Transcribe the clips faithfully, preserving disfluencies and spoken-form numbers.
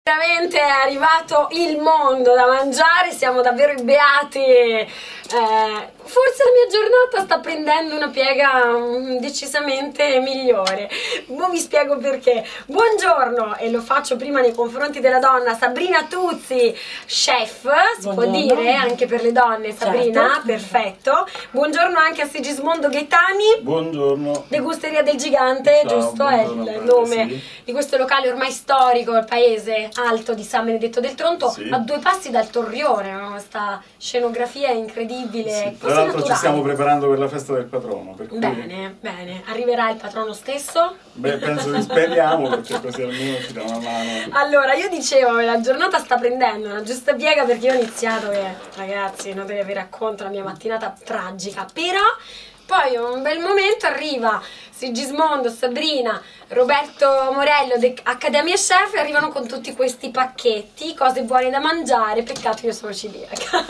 Veramente è arrivato il mondo da mangiare, siamo davvero i beati. Eh, forse la mia giornata sta prendendo una piega um, decisamente migliore. Mo vi spiego perché. Buongiorno, e lo faccio prima nei confronti della donna, Sabrina Tuzzi, chef, si Buongiorno. Può dire anche per le donne, Sabrina, certo. Perfetto. Buongiorno anche a Sigismondo Gaetani. Buongiorno. Degusteria del Gigante, Ciao, giusto? È il nome sì. di questo locale ormai storico, il paese alto di San Benedetto del Tronto, sì. a due passi dal Torrione, no? Questa scenografia incredibile. Sì. Tra l'altro ci stiamo preparando per la festa del patrono. Per cui... Bene, bene. Arriverà il patrono stesso? Beh, penso che speriamo, perché così almeno ci dà una mano. Allora, io dicevo, la giornata sta prendendo una giusta piega perché io ho iniziato che, ragazzi, non deve vi racconto la mia mattinata tragica, però poi un bel momento arriva Sigismondo, Sabrina, Roberto Morello, Accademia Chef, e arrivano con tutti questi pacchetti, cose buone da mangiare. Peccato io sono celiaca.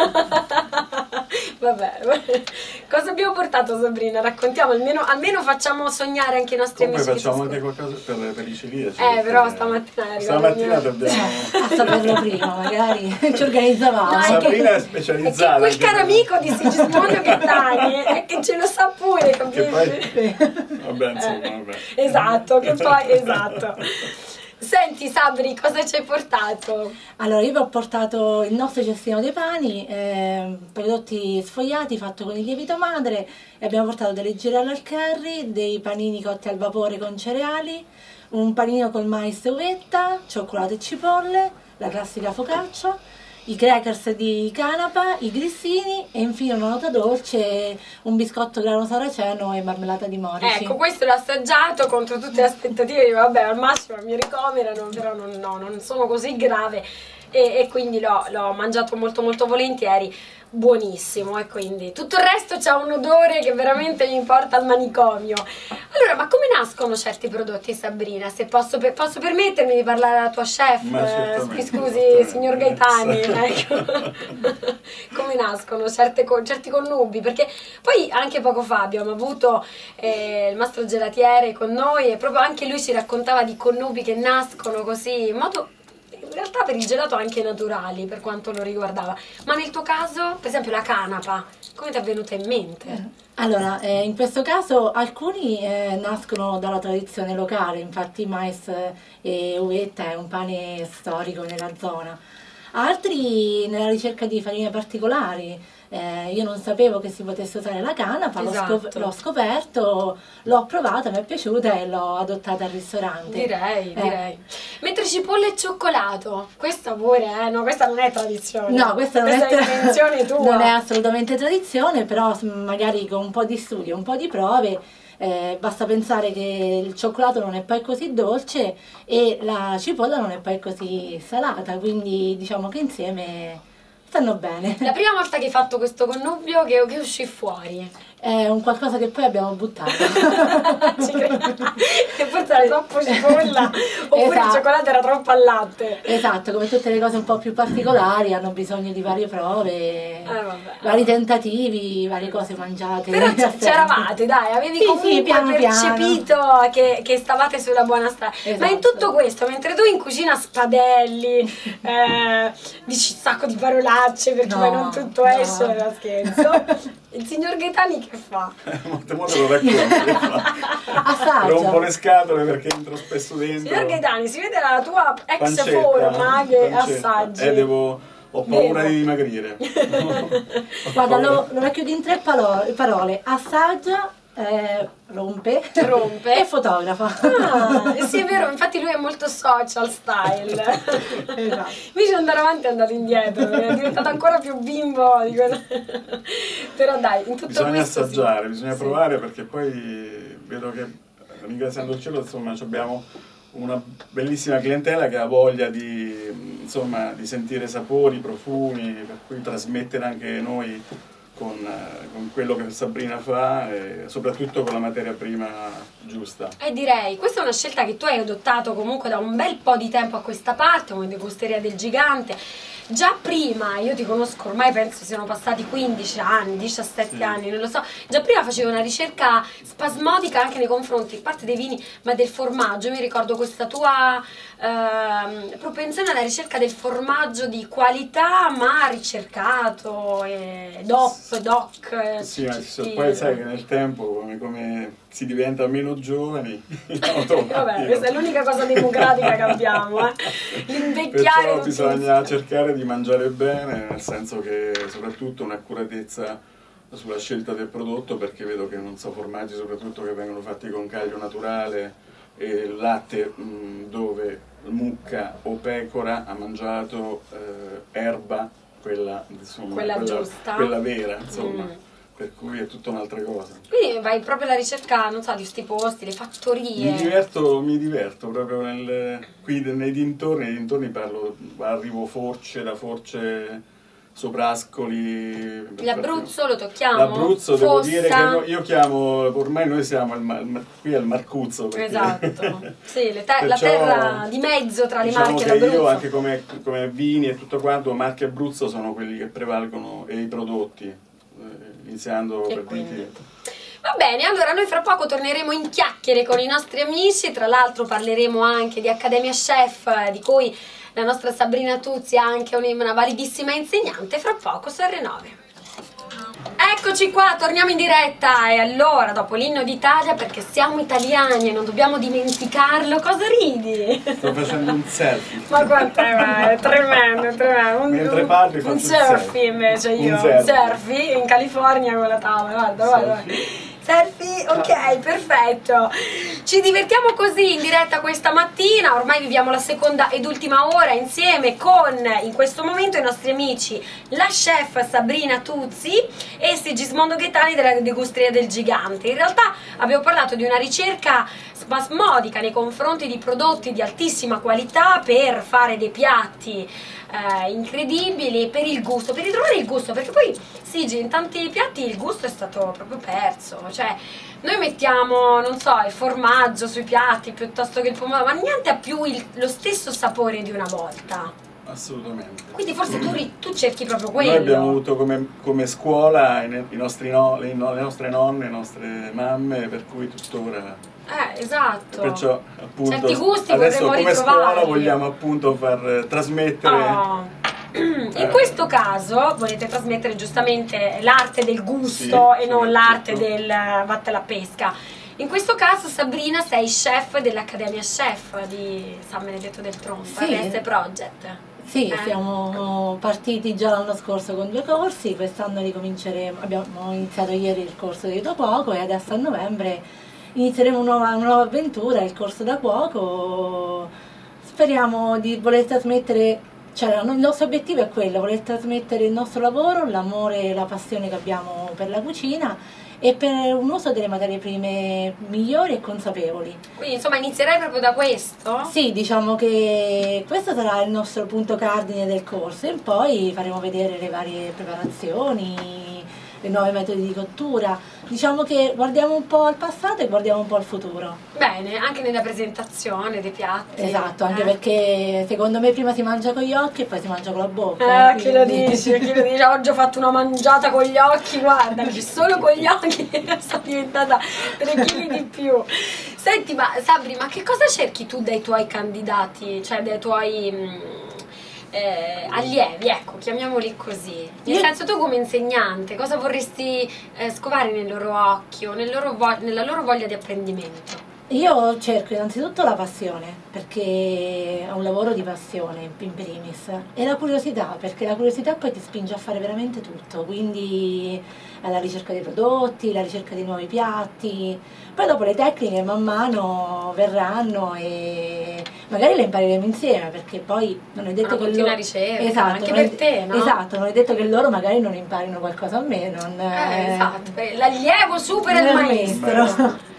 Vabbè, cosa abbiamo portato, Sabrina? Raccontiamo, almeno, almeno facciamo sognare anche i nostri Come amici. facciamo anche qualcosa per, per i celiaci. Eh, però stamattina è Stamattina dobbiamo... A saperlo prima, magari ci organizzavamo. No, Sabrina è, è specializzata. È che quel caro amico di Sigismondo Gaetani è che ce lo sa pure, capisci? Che poi... Vabbè, insomma, eh, vabbè. Esatto, che poi, esatto. Senti Sabri, cosa ci hai portato? Allora, io vi ho portato il nostro cestino dei pani, eh, prodotti sfogliati fatto con il lievito madre, e abbiamo portato delle girelle al curry, dei panini cotti al vapore con cereali, un panino con mais e uvetta, cioccolato e cipolle, la classica focaccia, i crackers di canapa, i grissini e infine una nota dolce, un biscotto grano saraceno e marmellata di morici. Ecco, questo l'ho assaggiato contro tutte le aspettative, vabbè, al massimo mi ricoverano, però non, no, non sono così grave, e, e quindi l'ho mangiato molto molto volentieri. Buonissimo, e quindi tutto il resto c'ha un odore che veramente mi porta al manicomio. Allora, ma come nascono certi prodotti, Sabrina? Se posso, per, posso permettermi di parlare alla tua chef? Eh, mi scusi, signor Gaetani, ecco. Come nascono certe, certi connubi? Perché poi anche poco fa abbiamo avuto eh, il mastro gelatiere con noi, e proprio anche lui ci raccontava di connubi che nascono così in modo... in realtà per il gelato anche naturali per quanto lo riguardava. Ma nel tuo caso, per esempio la canapa, come ti è venuta in mente? Allora, eh, in questo caso alcuni eh, nascono dalla tradizione locale, infatti mais e uvetta è un pane storico nella zona. Altri nella ricerca di farine particolari. Eh, io non sapevo che si potesse usare la canapa, esatto. l'ho scop scoperto, l'ho provata, mi è piaciuta e l'ho adottata al ristorante. Direi, eh. direi. Mentre cipolla e cioccolato, questa pure, eh? No, questa non è tradizione. No, questa non, questa è, è invenzione tua. Non è assolutamente tradizione, però magari con un po' di studio, un po' di prove, eh, basta pensare che il cioccolato non è poi così dolce e la cipolla non è poi così salata, quindi diciamo che insieme... stanno bene. La prima volta che hai fatto questo connubio, che, che uscì fuori? È un qualcosa che poi abbiamo buttato. Ci credo. Che forse era troppo cipolla, oppure esatto. il cioccolato era troppo al latte. Esatto, come tutte le cose un po' più particolari hanno bisogno di varie prove, eh, vari tentativi, varie cose mangiate. Però c'eravate, dai, avevi sì, comunque sì, piano percepito piano. Che, che stavate sulla buona strada. Esatto. Ma in tutto questo, mentre tu in cucina spadelli, eh, dici un sacco di parolacce perché no, poi non tutto no. esce, era scherzo. Il signor Gaetani che fa? Molte volte lo racconto. Assaggia. Rompo le scatole perché entro spesso dentro. Signor Gaetani, si vede la tua ex pancetta, forma che pancetta. assaggi. Eh, devo... Ho paura devo. di dimagrire. Guarda, lo, lo racchiudo in tre parole. Assaggia, eh, rompe, rompe e fotografa. Ah, sì, è vero, infatti lui è molto social style. Esatto. Invece andare avanti è andato indietro, è diventato ancora più bimbo di quello. Però dai, in tutto bisogna questo assaggiare, sì. bisogna sì. provare, perché poi vedo che, ringraziando il cielo, insomma, abbiamo una bellissima clientela che ha voglia di, insomma, di sentire sapori, profumi, per cui trasmettere anche noi con, con quello che Sabrina fa e soprattutto con la materia prima giusta. E direi, questa è una scelta che tu hai adottato comunque da un bel po' di tempo a questa parte, come Degusteria del Gigante. Già prima, io ti conosco, ormai penso siano passati quindici anni, diciassette sì. anni, non lo so, già prima facevo una ricerca spasmodica anche nei confronti, a parte dei vini, ma del formaggio. Mi ricordo questa tua eh, propensione alla ricerca del formaggio di qualità, ma ricercato, e doc, doc. Sì, ma ci, poi sai che nel tempo, come, come si diventa meno giovani, vabbè, questa è l'unica cosa democratica che abbiamo, eh. L'invecchiare. Perciò bisogna cercare di mangiare bene, nel senso che soprattutto un'accuratezza sulla scelta del prodotto, perché vedo che non so, formaggi soprattutto che vengono fatti con caglio naturale e latte mh, dove mucca o pecora ha mangiato eh, erba, quella, insomma, quella, quella giusta, quella vera, insomma. Mm. Per cui è tutta un'altra cosa. Quindi vai proprio alla ricerca, non so, di questi posti, le fattorie. Mi diverto, mi diverto proprio nel, qui nei dintorni, nei dintorni parlo, arrivo Force, da Force, Soprascoli. L'Abruzzo lo tocchiamo? L'Abruzzo devo Fossa. dire che no, io chiamo, ormai noi siamo al, al, qui al Marcuzzo. Perché, esatto, sì, le te- perciò, la terra di mezzo tra le diciamo Marche e che l'Abruzzo. io anche come, come vini e tutto quanto, Marche e Abruzzo sono quelli che prevalgono e i prodotti. Iniziando E per quindi. dire. Va bene, allora noi fra poco torneremo in chiacchiere con i nostri amici, tra l'altro parleremo anche di Accademia Chef, di cui la nostra Sabrina Tuzzi è anche una validissima insegnante, fra poco su erre nove. Eccoci qua, torniamo in diretta e allora dopo l'inno d'Italia, perché siamo italiani e non dobbiamo dimenticarlo, cosa ridi? Sto facendo un selfie. Ma quanto è tremendo, tremendo. Un, Mentre parli faccio un il surfing selfie. invece io, Un un selfie. surfing in California con la tavola, guarda, guarda. Selfie, ok, perfetto. Ci divertiamo così in diretta questa mattina, ormai viviamo la seconda ed ultima ora insieme con, in questo momento, i nostri amici, la chef Sabrina Tuzzi e Sigismondo Gaetani della Degusteria del Gigante. In realtà abbiamo parlato di una ricerca spasmodica nei confronti di prodotti di altissima qualità per fare dei piatti Eh, incredibili, per il gusto, per ritrovare il gusto, perché poi sì, in tanti piatti il gusto è stato proprio perso, cioè noi mettiamo, non so, il formaggio sui piatti piuttosto che il pomodoro, ma niente ha più il, lo stesso sapore di una volta. Assolutamente. Quindi forse tu, tu cerchi proprio quello. Noi abbiamo avuto come, come scuola i, i nostri no, le, no, le nostre nonne, le nostre mamme, per cui tuttora. Eh, esatto. Perciò appunto certi gusti adesso vorremmo come ritrovarli. scuola vogliamo appunto far trasmettere. Oh. In questo caso volete trasmettere giustamente l'arte del gusto sì, e non l'arte soprattutto. del vatte alla pesca. In questo caso, Sabrina, sei chef dell'Accademia Chef di San Benedetto del Tronto, Sì. R S Project. Sì, Eh. siamo partiti già l'anno scorso con due corsi, quest'anno ricominceremo, abbiamo iniziato ieri il corso di da cuoco e adesso a novembre inizieremo una nuova, una nuova avventura, il corso da cuoco. Speriamo di voler trasmettere, cioè il nostro obiettivo è quello, voler trasmettere il nostro lavoro, l'amore e la passione che abbiamo per la cucina e per un uso delle materie prime migliori e consapevoli. Quindi insomma inizierai proprio da questo? Sì, diciamo che questo sarà il nostro punto cardine del corso e poi faremo vedere le varie preparazioni, i nuovi metodi di cottura. Diciamo che guardiamo un po' al passato e guardiamo un po' al futuro. Bene, anche nella presentazione dei piatti. Esatto, anche eh. perché secondo me prima si mangia con gli occhi e poi si mangia con la bocca. Eh, chi lo quindi- dice, chi lo dice, oggi ho fatto una mangiata con gli occhi, guarda, che solo con gli occhi sono diventata tre chili di più. Senti, ma Sabri, ma che cosa cerchi tu dai tuoi candidati, cioè dai tuoi mh, eh, allievi, ecco, chiamiamoli così. Nel Io- senso, tu come insegnante, cosa vorresti eh, scovare nel loro occhio, nel loro vo- nella loro voglia di apprendimento? Io cerco innanzitutto la passione, perché è un lavoro di passione in primis, e la curiosità, perché la curiosità poi ti spinge a fare veramente tutto, quindi alla ricerca dei prodotti, la ricerca di nuovi piatti, poi dopo le tecniche man mano verranno e magari le impareremo insieme, perché poi non è detto Una che continua loro... ricerca, esatto, anche non è- per te, no? Esatto, non è detto che loro magari non imparino qualcosa a me, non... Eh, esatto, per- l'allievo supera il il maestro. maestro.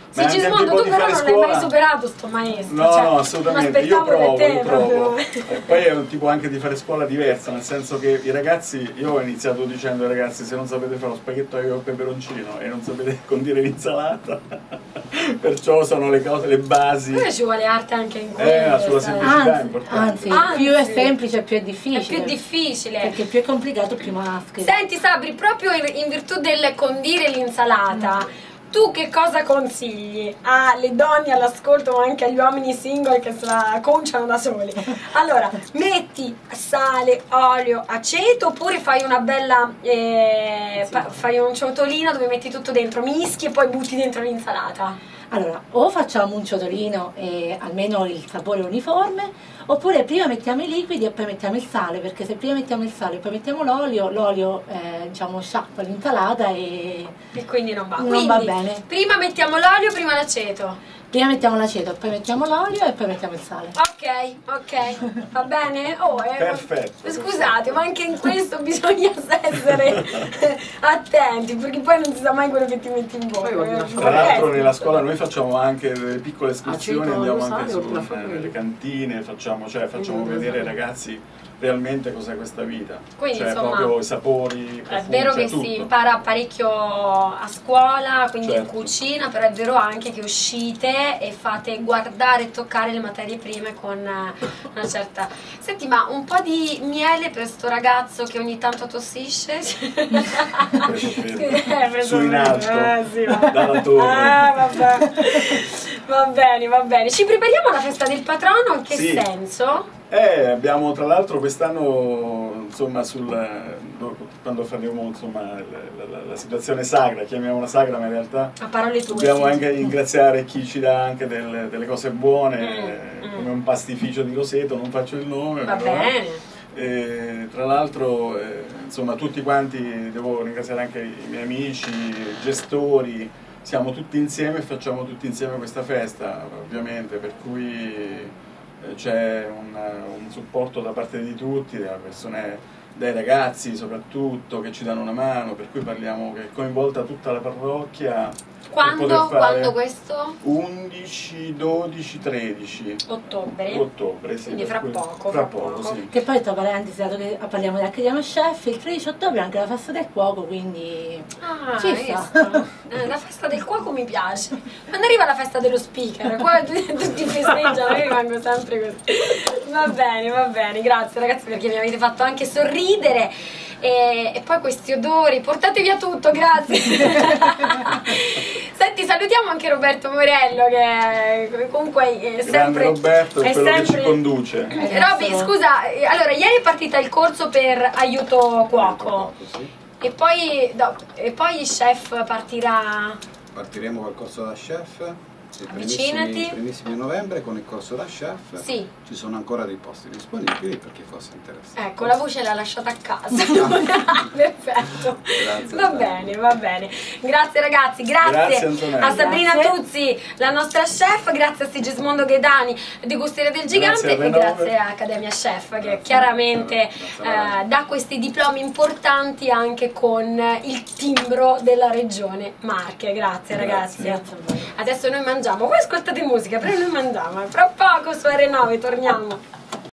Ma anche Sigismondo, tipo tu di però fare non l'hai scuola. mai superato sto maestro. No, cioè, no, assolutamente, mi io aspettavo provo, da te io provo. proprio. E poi è un tipo anche di fare scuola diversa, nel senso che i ragazzi, io ho iniziato dicendo ai ragazzi, se non sapete fare lo spaghetto aglio e peperoncino e non sapete condire l'insalata, perciò sono le cose, le basi. Poi ci vuole arte anche in questo. Eh, sulla semplicità è Anzi, importante. anzi, Anzi. più è semplice più è È difficile. più difficile. Perché più è complicato più maschera. Senti Sabri, proprio in, in virtù del condire l'insalata, tu che cosa consigli alle donne all'ascolto ma anche agli uomini single che se la conciano da soli? Allora, metti sale, olio, aceto oppure fai una bella, eh, pa- fai un ciotolino dove metti tutto dentro, mischi e poi butti dentro l'insalata? Allora, o facciamo un ciotolino e almeno il sapore è uniforme, oppure prima mettiamo i liquidi e poi mettiamo il sale, perché se prima mettiamo il sale e poi mettiamo l'olio, l'olio eh, diciamo sciacqua l'insalata e E quindi non va. non Quindi, va bene. prima mettiamo l'olio, prima l'aceto. Prima mettiamo l'aceto, poi mettiamo l'olio e poi mettiamo il sale. Ok, ok, va bene? Oh, eh, Perfetto. Scusate, ma anche in questo bisogna essere attenti, perché poi non si sa mai quello che ti metti in bocca. Poi voglio eh. lasciare- Tra l'altro Eh, nella scuola noi facciamo anche delle piccole escursioni, Aceto, andiamo sale anche o la su farina? nelle cantine, facciamo, cioè, facciamo Mm, vedere ai esatto. ragazzi realmente cos'è questa vita. Quindi, cioè insomma, proprio i sapori, i È profumi, vero cioè che tutto. si impara parecchio a scuola, quindi in Certo. cucina, però è vero anche che uscite e fate guardare e toccare le materie prime con eh, una certa... Senti, ma un po' di miele per sto ragazzo che ogni tanto tossisce? Preso freddo. Eh, preso Su in freddo, alto, eh, sì, va. dalla torre. Ah, vabbè. Va bene, va bene. Ci prepariamo alla festa del patrono, in che Sì. senso? Eh, abbiamo tra l'altro quest'anno, insomma, sul, quando faremo insomma, la, la- la situazione sagra, chiamiamola sagra, ma in realtà A parole tue. dobbiamo sì. anche ringraziare chi ci dà anche delle, delle cose buone, Mm, eh, mm. come un pastificio di Roseto, non faccio il nome. Va però, bene. eh, tra l'altro, eh, insomma, tutti quanti, devo ringraziare anche i miei amici, i gestori, siamo tutti insieme e facciamo tutti insieme questa festa, ovviamente, per cui eh, c'è un, un supporto da parte di tutti, dalle persone, dai ragazzi soprattutto, che ci danno una mano, per cui parliamo che è coinvolta tutta la parrocchia. per Quando? poter fare Quando questo? undici, dodici, tredici Ottobre. ottobre, sì, Quindi per fra cui- poco, fra fra poco, poco. sì. Che poi tra parentesi, dato che parliamo anche di uno chef, il tredici ottobre è anche la festa del cuoco, quindi Ah, Ci hai sta. visto? Eh, la festa del cuoco mi piace. Quando arriva la festa dello speaker, qua tutti tutti festeggiano, io rimango sempre così. Va bene, va bene, grazie ragazzi perché mi avete fatto anche sorridere. E, e poi questi odori, portate via tutto, grazie. Senti, salutiamo anche Roberto Morello che comunque è Grande sempre... Roberto è è quello che sempre- ci conduce. Eh, Roby, scusa, eh, allora ieri è partita il corso per aiuto cuoco Sì. e poi, no, e poi il chef partirà... Partiremo col corso da chef il Avvicinati. primissimi, primissimi novembre con il corso da chef. Sì. Ci sono ancora dei posti disponibili per chi fosse interessato. Ecco, la voce l'ha lasciata a casa. Perfetto. Grazie, Va Antonella. bene, va bene. Grazie ragazzi, grazie, Grazie, Antonella. a Sabrina Grazie. Tuzzi, la nostra chef, grazie a Sigismondo Ghedani di Gusteria del Gigante Grazie a e Renove. grazie a Accademia Chef che Grazie. chiaramente Grazie a lei. eh, dà questi diplomi importanti anche con il timbro della regione Marche. Grazie, ragazzi. grazie a voi. Adesso noi mangiamo, voi ascoltate musica, però noi mangiamo, fra poco su R nove torniamo.